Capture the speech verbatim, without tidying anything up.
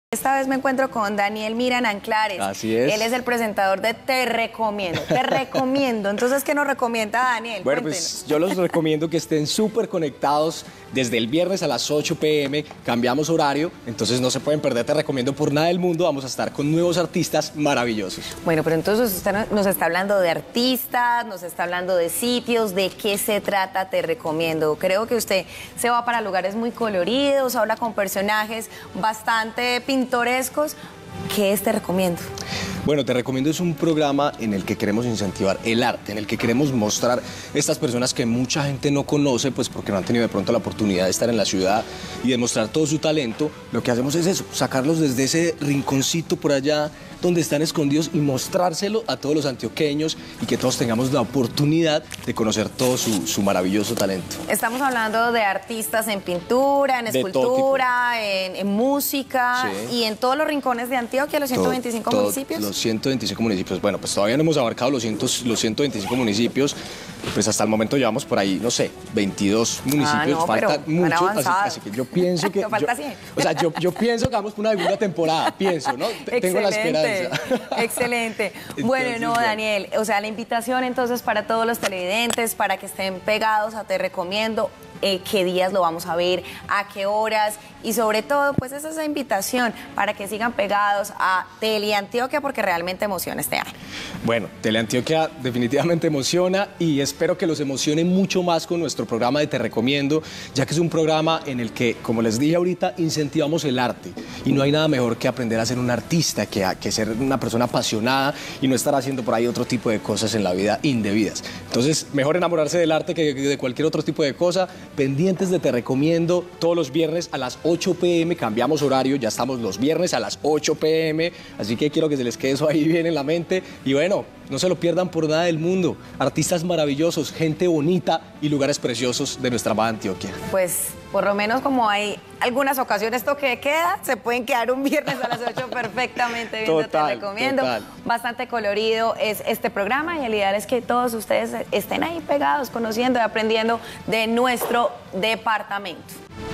Esta vez me encuentro con Daniel Miran Anclares. Así es. Él es el presentador de Te Recomiendo. Te Recomiendo. Entonces, ¿qué nos recomienda Daniel? Bueno, Cuéntenos. pues yo los recomiendo que estén súper conectados desde el viernes a las ocho pe eme. Cambiamos horario, entonces no se pueden perder. Te Recomiendo por nada del mundo. Vamos a estar con nuevos artistas maravillosos. Bueno, pero entonces usted nos está hablando de artistas, nos está hablando de sitios, ¿de qué se trata Te Recomiendo? Creo que usted se va para lugares muy coloridos, habla con personajes bastante pintorescos. ¿Qué es Te Recomiendo? Bueno, Te Recomiendo es un programa en el que queremos incentivar el arte, en el que queremos mostrar estas personas que mucha gente no conoce, pues porque no han tenido de pronto la oportunidad de estar en la ciudad y de mostrar todo su talento. Lo que hacemos es eso, sacarlos desde ese rinconcito por allá donde están escondidos y mostrárselo a todos los antioqueños y que todos tengamos la oportunidad de conocer todo su, su maravilloso talento. Estamos hablando de artistas en pintura, en escultura, en, en música, sí, y en todos los rincones de Antioquia, los ciento veinticinco todo, municipios. Los ciento veinticinco municipios. Bueno, pues todavía no hemos abarcado los, cien, los ciento veinticinco municipios. Pues hasta el momento llevamos por ahí, no sé, veintidós municipios. Ah, no, falta mucho, así, así que yo pienso que... falta yo, cien. O sea, yo, yo pienso que vamos por una segunda temporada, pienso, ¿no? Excelente, tengo la esperanza. Excelente. Entonces, bueno, no, bueno. Daniel, o sea, la invitación entonces para todos los televidentes, para que estén pegados a Te Recomiendo, eh, qué días lo vamos a ver, a qué horas, y sobre todo, pues esa es la invitación para que sigan pegados a Teleantioquia, porque realmente emociona este año. Bueno, Teleantioquia definitivamente emociona y espero que los emocione mucho más con nuestro programa de Te Recomiendo, ya que es un programa en el que, como les dije ahorita, incentivamos el arte y no hay nada mejor que aprender a ser un artista, que, a, que ser una persona apasionada y no estar haciendo por ahí otro tipo de cosas en la vida indebidas. Entonces, mejor enamorarse del arte que de cualquier otro tipo de cosa. Pendientes de Te Recomiendo todos los viernes a las ocho pe eme, cambiamos horario, ya estamos los viernes a las ocho pe eme, así que quiero que se les quede eso ahí bien en la mente y bueno, no se lo pierdan por nada del mundo. Artistas maravillosos, gente bonita y lugares preciosos de nuestra amada Antioquia. Pues por lo menos como hay algunas ocasiones toque de queda, se pueden quedar un viernes a las ocho perfectamente viendo Total, Te Recomiendo. Total. Bastante colorido es este programa y el ideal es que todos ustedes estén ahí pegados, conociendo y aprendiendo de nuestro departamento.